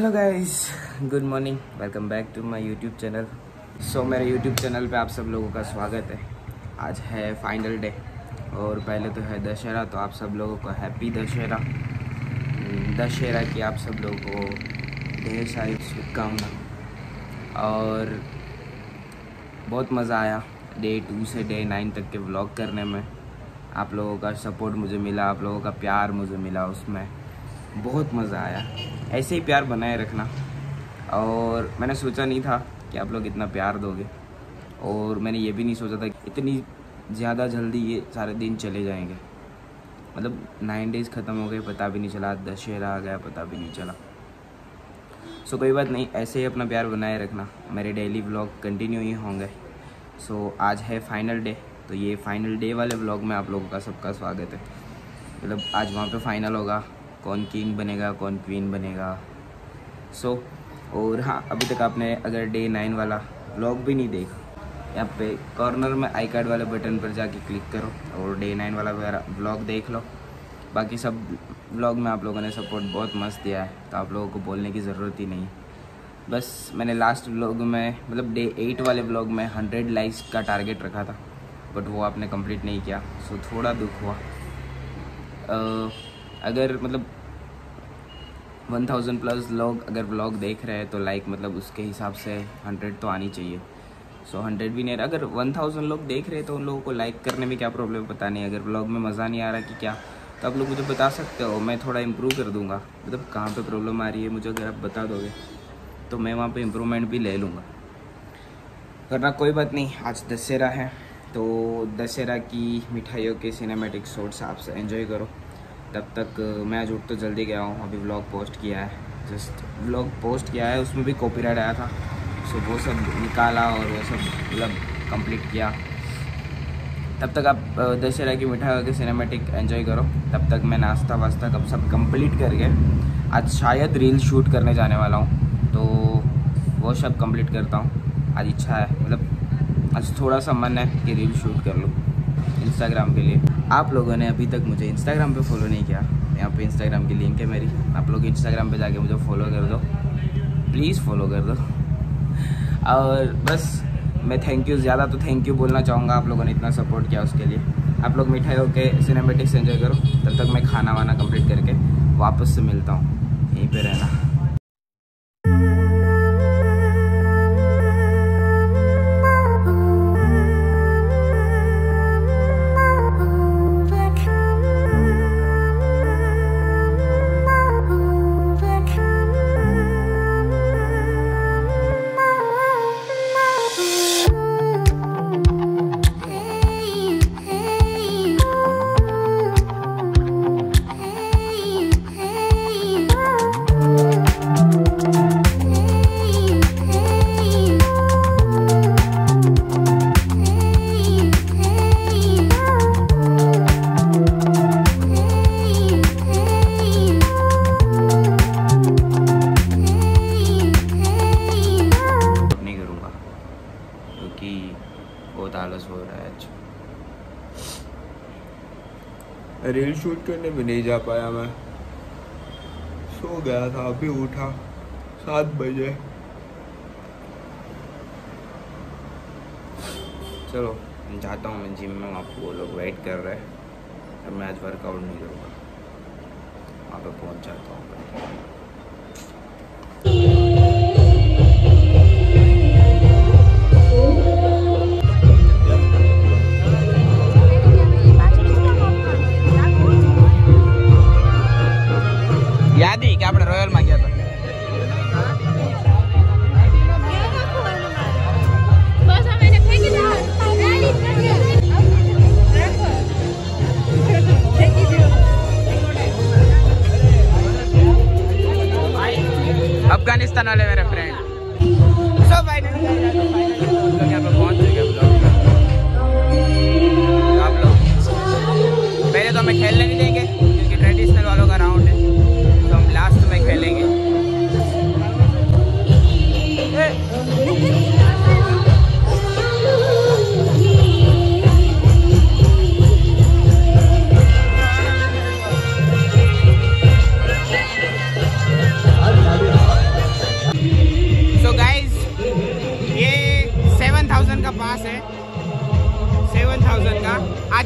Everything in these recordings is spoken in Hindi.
Hello guys, good morning, welcome back to my YouTube channel. मेरे यूट्यूब चैनल पे आप सब लोगों का स्वागत है। आज है फाइनल डे और पहले तो है दशहरा, तो आप सब लोगों को हैप्पी दशहरा। दशहरा की आप सब लोगों को ढेर सारी शुभकामना। और बहुत मज़ा आया डे 2 से डे 9 तक के व्लॉग करने में। आप लोगों का सपोर्ट मुझे मिला, आप लोगों का प्यार मुझे मिला, उसमें बहुत मज़ा आया। ऐसे ही प्यार बनाए रखना। और मैंने सोचा नहीं था कि आप लोग इतना प्यार दोगे, और मैंने ये भी नहीं सोचा था कि इतनी ज़्यादा जल्दी ये सारे दिन चले जाएंगे। मतलब 9 डेज़ ख़त्म हो गए, पता भी नहीं चला, दशहरा आ गया, पता भी नहीं चला। कोई बात नहीं, ऐसे ही अपना प्यार बनाए रखना। मेरे डेली व्लॉग कंटिन्यू ही होंगे। आज है फाइनल डे, तो ये फाइनल डे वाले व्लॉग में आप लोगों का सबका स्वागत है। मतलब आज वहाँ पे फाइनल होगा, कौन किंग बनेगा, कौन क्वीन बनेगा। और हाँ, अभी तक आपने अगर डे 9 वाला व्लॉग भी नहीं देखा, यहाँ पे कॉर्नर में आई कार्ड वाले बटन पर जाके क्लिक करो और डे 9 वाला व्लॉग देख लो। बाकी सब व्लॉग में आप लोगों ने सपोर्ट बहुत मस्त दिया है, तो आप लोगों को बोलने की ज़रूरत ही नहीं। बस मैंने लास्ट व्लॉग में, मतलब डे 8 वाले व्लॉग में 100 लाइक्स का टारगेट रखा था, बट वो आपने कंप्लीट नहीं किया। थोड़ा दुख हुआ। अगर मतलब 1000 प्लस लोग अगर व्लॉग देख रहे हैं तो लाइक मतलब उसके हिसाब से 100 तो आनी चाहिए। 100 भी नहीं, अगर 1000 लोग देख रहे हैं तो उन लोगों को लाइक करने में क्या प्रॉब्लम, पता नहीं। अगर व्लॉग में मज़ा नहीं आ रहा कि क्या, तो आप लोग मुझे बता सकते हो, मैं थोड़ा इम्प्रूव कर दूँगा। मतलब कहाँ पे प्रॉब्लम आ रही है मुझे अगर आप बता दोगे तो मैं वहाँ पे इम्प्रूवमेंट भी ले लूँगा। वरना कोई बात नहीं, आज दशहरा है तो दशहरा की मिठाइयों के सिनेमैटिक शॉट्स आपसे एंजॉय करो। तब तक मैं आज उठ तो जल्दी गया हूँ, अभी व्लॉग पोस्ट किया है, जस्ट व्लॉग पोस्ट किया है, उसमें भी कॉपीराइट आया था। वो सब निकाला और वो सब मतलब कंप्लीट किया। तब तक आप दशहरा की मिठाइयों के सिनेमैटिक एंजॉय करो। तब तक मैं नाश्ता वास्ता कब सब कंप्लीट करके आज शायद रील शूट करने जाने वाला हूँ, तो वो सब कंप्लीट करता हूँ। आज इच्छा है, मतलब आज थोड़ा सा मन है कि रील शूट कर लूँ इंस्टाग्राम के लिए। आप लोगों ने अभी तक मुझे इंस्टाग्राम पे फॉलो नहीं किया, यहाँ पे इंस्टाग्राम की लिंक है मेरी, आप लोग इंस्टाग्राम पे जाके मुझे फॉलो कर दो, प्लीज़ फॉलो कर दो। और बस मैं ज़्यादा तो थैंक यू बोलना चाहूँगा, आप लोगों ने इतना सपोर्ट किया उसके लिए। आप लोग मिठाइयों के सिनेमैटिक्स एंजॉय करो, तब तक मैं खाना वाना कंप्लीट करके वापस से मिलता हूँ। यहीं पर रहना। बहुत आलस हो रहा है आज। रील शूट करने भी नहीं जा पाया, मैं सो गया था, अभी उठा 7 बजे। चलो जाता हूँ मैं जिम में, वहाँ पे वो लोग वेट कर रहे हैं। अब मैं आज वर्कआउट नहीं करूँगा, वहाँ पे पहुँच जाता हूँ। याद है कि आपने रॉयल में गया था?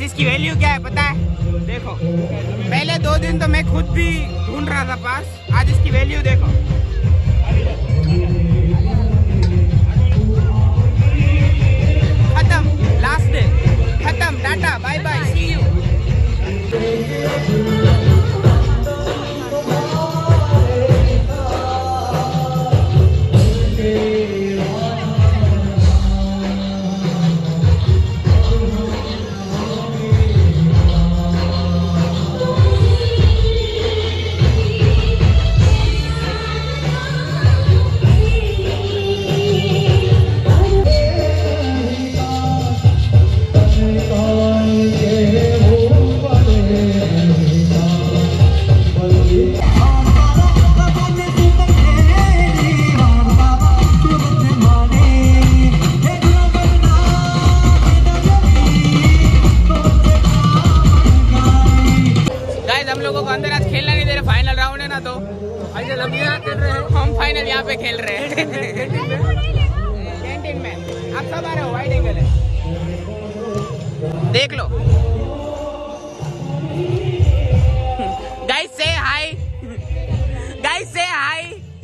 इसकी वैल्यू क्या है पता है? देखो, पहले 2 दिन तो मैं खुद भी ढूंढ रहा था पास, आज इसकी वैल्यू देखो। खत्म, लास्ट डे खत्म, tata bye bye, see you. हम लोगों को अंदर आज खेलना नहीं दे रहे, फाइनल राउंड है ना, तो फाइनल हम यहाँ खेल रहे हैं, हम फाइनल यहाँ पे खेल रहे हैं कैंटीन में। आप सब आ रहे हो, वाइड एंगल है, देख लो। गाइस से हाय, गाइस से हाय।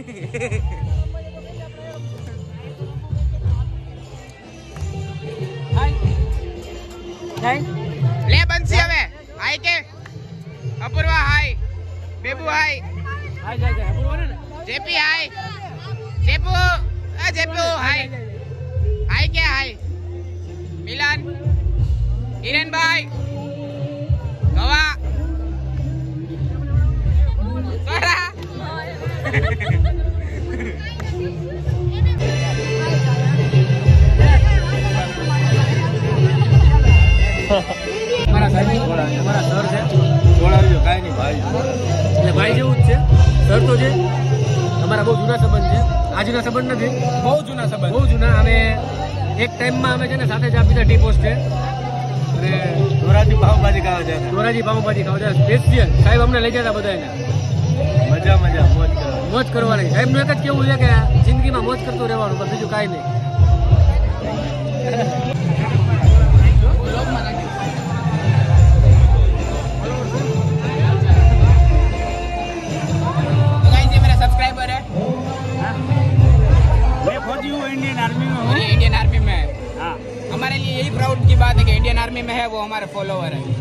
ले बंसी हमें हाय के, अपूर्वा हाय, बेबू हाय, जेपी हाय, जेपू जेपू हाय, हाय क्या हाय, मिलन, हिरन भाई, गवा, सोरा। हमारा सर है જોડાવજો, કાંઈ નહીં ભાઈ, એટલે ભાઈ જેવું જ છે સર તો છે અમારા, બહુ જૂના સંબંધ છે, આજના સંબંધ નથી, બહુ જૂના સંબંધ, બહુ જૂના। અમે એક ટાઈમમાં અમે છે ને સાથે જ આપી ટી પોસ્ટ છે, અને ધોરાજી પાવભાજી ખાવા જતા, ધોરાજી પાવભાજી ખાવા જતા સ્પેશિયલ, સાહેબ અમને લઈ જતા બધાને, મજા મજા મોજ કરવાની। સાહેબનું એક જ કેવું છે કે જિંદગીમાં મોજ કરતું રહેવાનું, પણ બીજું કાંઈ નહીં। सब्सक्राइबर है, मैं फौजी हूँ, इंडियन आर्मी में हूँ। इंडियन आर्मी में है। हाँ, हमारे लिए यही प्राउड की बात है कि इंडियन आर्मी में है, वो हमारे फॉलोवर है।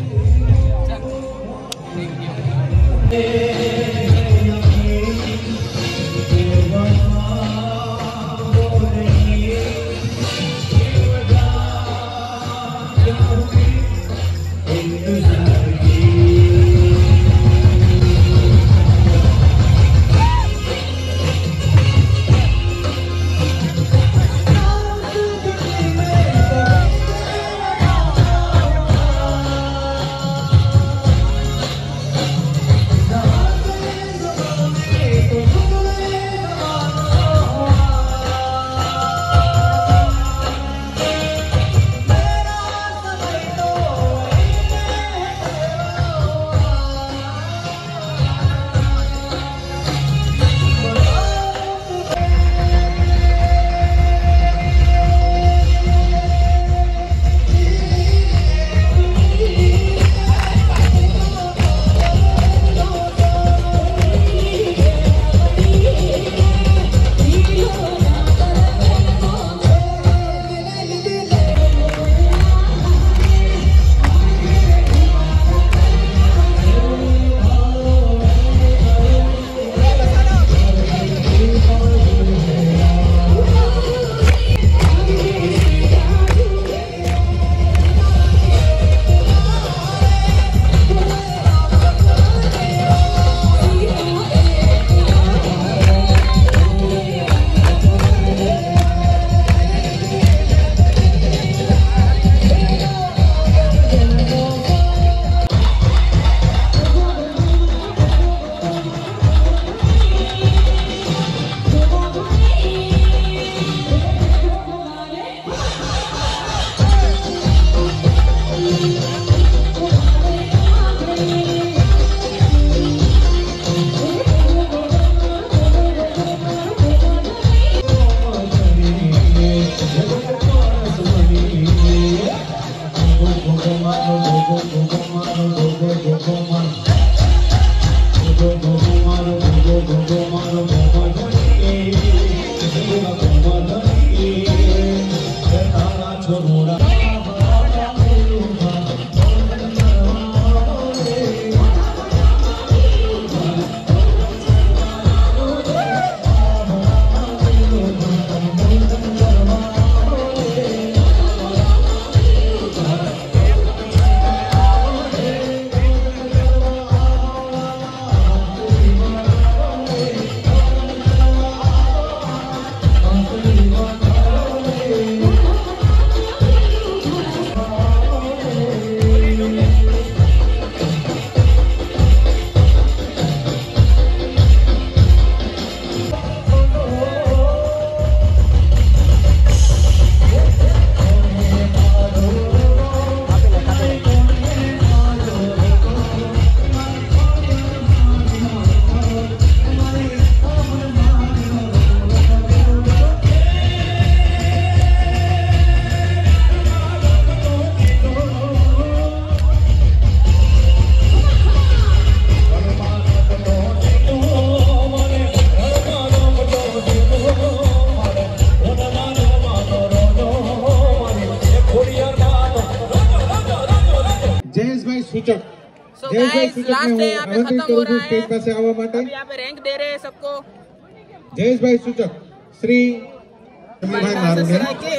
So guys, लास्ट है यहाँ पे खत्म हो रहा है। अभी यहाँ पे रैंक दे रहे हैं सबको। जयेश भाई सूचक श्री भाई मारुने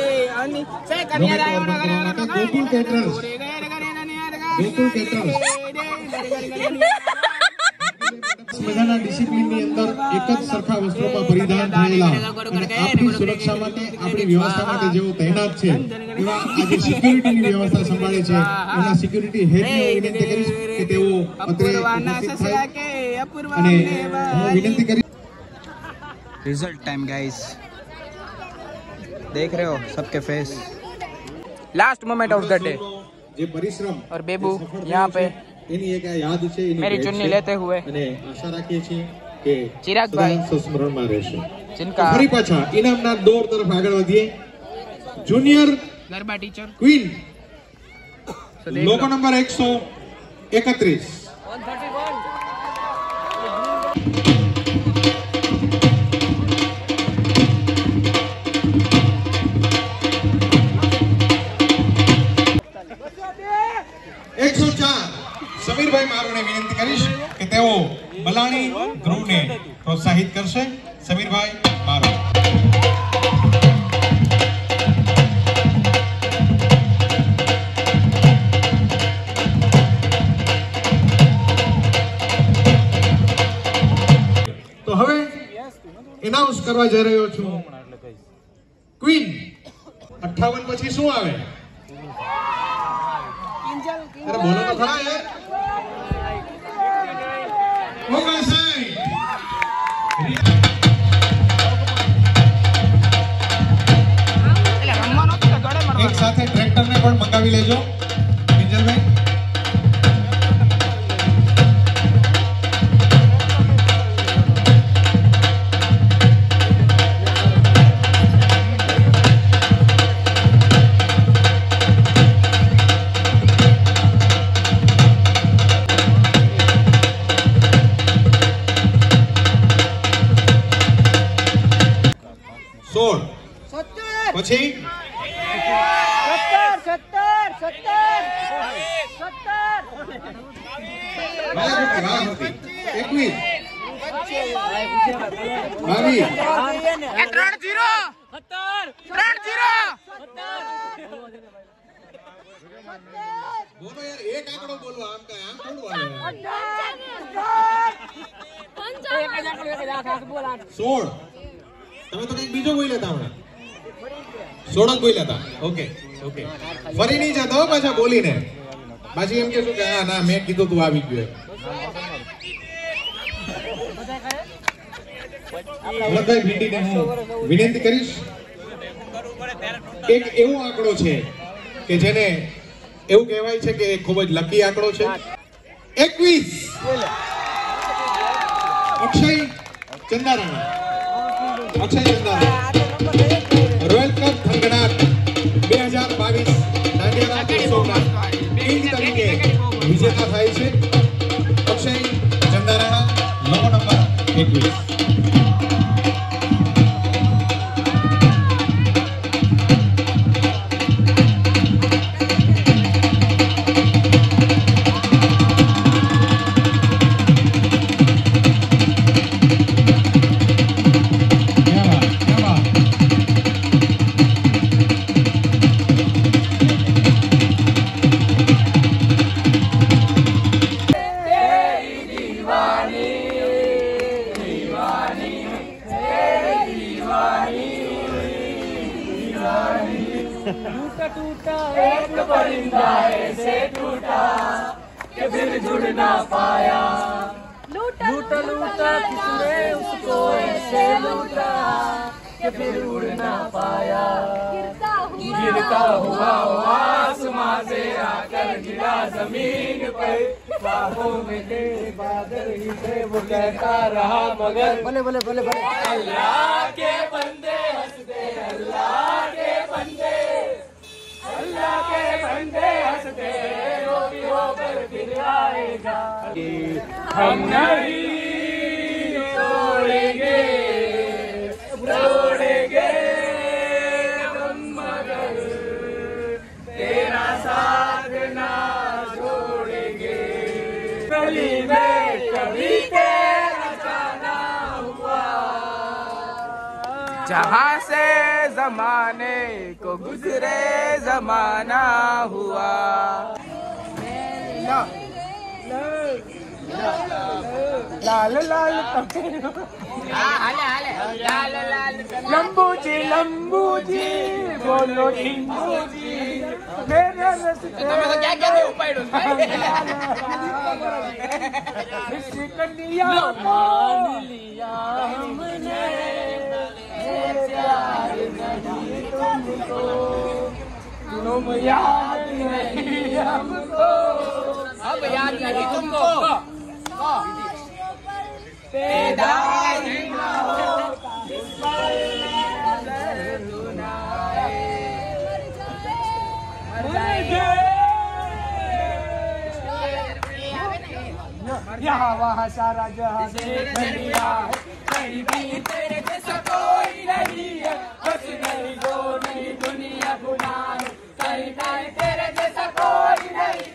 गोकुल कैटरर्स મજાના ડિસિપ્લિનની અંદર એક જ સરખા વસ્ત્રોમાં પરિધાન થયેલા અને આપણી સુરક્ષા માટે આપણી વ્યવસ્થા માટે જેઓ તૈનાત છે એવા આજે સિક્યુરિટીની વ્યવસ્થા સંભાળે છે એના સિક્યુરિટી હેડને વિનંતી કરીશ કે તેઓ અત્રે ઉપસ્થિત થાય અને હું વિનંતી કરીશ। रिजल्ट टाइम गाइस, देख रहे हो सबके face. Last moment of the day. જે પરિશ્રમ और बेबू यहाँ पे એની એક યાદ છે, मेरी चुन्नी लेते हुए અને આશા રાખીએ છીએ કે चिराग भाई સંસ્મરણમાં રહેશે। जिनका ફરી પાછા ઇનામના દોર તરફ આગળ વધીએ। જુનિયર गरबा टीचर ક્વીન લોકો નંબર 131 104 સમીરભાઈ મારુને વિનંતી કરીશ કે તેઓ બલાણી ધ્રુવને પ્રોત્સાહિત કરશે। સમીરભાઈ મારુ। તો હવે એનાઉન્સ કરવા જઈ રહ્યો છું ક્વીન 58 પછી શું આવે? अरे बोलो तो खड़ा है वो कैसे एक साथ ट्रैक्टर ने पण मंगावी लेजो किंजल भाई। પછી બોલો यार एक आंकड़ो बोलो आम का आम थोड़ो आवे 16 તમે તો કઈક બીજો બોલી લેતા હમણાં 16 બોલી લેતા। ઓકે ઓકે ફરી નહીં જતો પાછા બોલીને પાછી એમ કહેશું કે હા ના મેં કીધું તું આવી ગયો। ભરતભાઈ ભીંડીને હું વિનંતી કરીશ। એક એવો આંકડો છે કે જેને એવું કહેવાય છે કે ખૂબ જ લકી આંકડો છે 21 અક્ષય ચંદારાણા રોયલ કપ ધનગડાટ 2022 દાંડિયા રાસ ઉત્સવના કિંગ તરીકે વિજેતા થાય છે અક્ષય ચંદારાણા લોગો નંબર 21. टूटा टूटा एक परिंदा ऐसे टूटा कि फिर जुड़ ना पाया। लूटा लूटा किसने उसको ऐसे लूटा कि फिर उड़ ना पाया। गिरता हुआ आसमां से आकर गिरा जमीन पर, बाहों में तेरे बादल ही थे वो कहता रहा मगर भले भले भले भले अल्लाह के बंदे हंस दे, अल्लाह के बंदे, अल्लाह के बंदे हंस दे, वो भी होकर फिर आएगा। हम नहीं छोड़ेंगे छोड़ेंगे हम मगर तेरा साथ ना छोड़ेंगे। गली में कभी तेरा जाना हुआ, जहाँ से जमाने को गुजरे जमाना हुआ। लाल लाल लंबू जी बोलो ढिंगू जी मेरे रस्ते क्या क्या कन्या मान लिया हमने, प्यार नहीं तुमको, तुम याद नहीं हमको, अब याद नहीं तुमको। यहाँ वहाँ सारा जहाँ कहीं भी तेरे जैसा कोई नहीं है, बस नहीं वो नहीं दुनिया गुना है, कहीं कहीं तेरे जैसा कोई नहीं,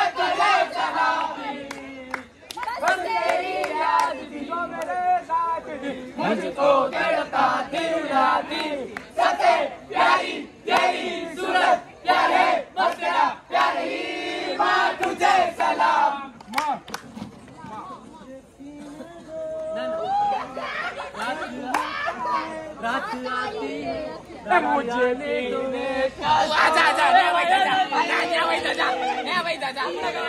बस तेरी याद थी जो मेरे साथ थी, मुझको तड़पाती उड़ाती, सबसे प्यारी तेरी सूरत प्यार है, बस तेरा प्यार ही माँ तुझे सलाम। रात आती मुझे आजा आजा भाई दादा भाई दादा भाई दादा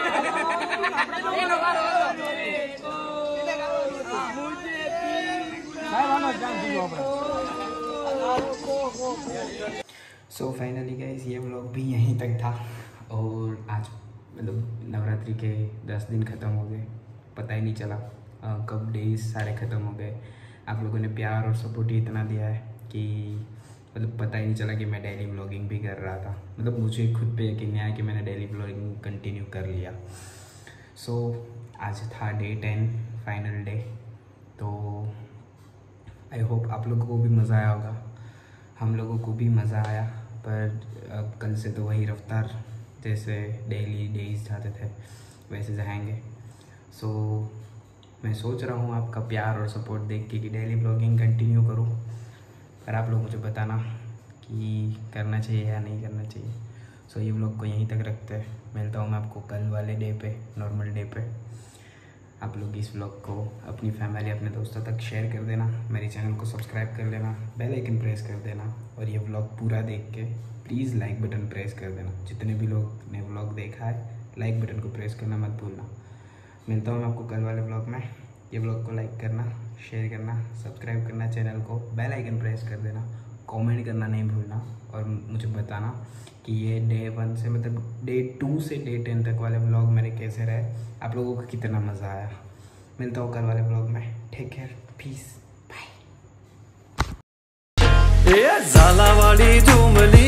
सो फाइनली गाइस ये व्लॉग भी यहीं तक था, और आज मतलब नवरात्रि के 10 दिन ख़त्म हो गए, पता ही नहीं चला कब डेज सारे ख़त्म हो गए। आप लोगों ने प्यार और सपोर्ट ही इतना दिया है कि मतलब पता ही नहीं चला कि मैं डेली व्लॉगिंग भी कर रहा था। मतलब मुझे खुद पे यकीन नहीं आया कि मैंने डेली व्लॉगिंग कंटिन्यू कर लिया। सो आज था डे 10 फाइनल डे, तो आई होप आप लोगों को भी मज़ा आया होगा। हम लोगों को भी मज़ा आया, पर अब कल से तो वही रफ्तार जैसे डेली डेज जाते थे वैसे जाएंगे। सो मैं सोच रहा हूँ आपका प्यार और सपोर्ट देख के कि डेली ब्लॉगिंग कंटिन्यू करूँ, पर आप लोग मुझे बताना कि करना चाहिए या नहीं करना चाहिए। सो ये व्लॉग को यहीं तक रखते हैं, मिलता हूँ मैं आपको कल वाले डे पे, नॉर्मल डे पे। आप लोग इस व्लॉग को अपनी फैमिली अपने दोस्तों तक शेयर कर देना, मेरे चैनल को सब्सक्राइब कर लेना, बेल आइकन प्रेस कर देना, और ये व्लॉग पूरा देख के प्लीज़ लाइक बटन प्रेस कर देना। जितने भी लोग ने व्लॉग देखा है लाइक बटन को प्रेस करना मत भूलना। मिलता हूँ मैं आपको कल वाले व्लॉग में। ये व्लॉग को लाइक करना, शेयर करना, सब्सक्राइब करना चैनल को, बेल आइकन प्रेस कर देना, कमेंट करना नहीं भूलना, और मुझे बताना कि ये डे 1 से मतलब डे 2 से डे 10 तक वाले व्लॉग मेरे कैसे रहे, आप लोगों को कितना मज़ा आया। मिलता हूँ कल वाले व्लॉग में। Take care, peace, bye. Jhalawadi झुमली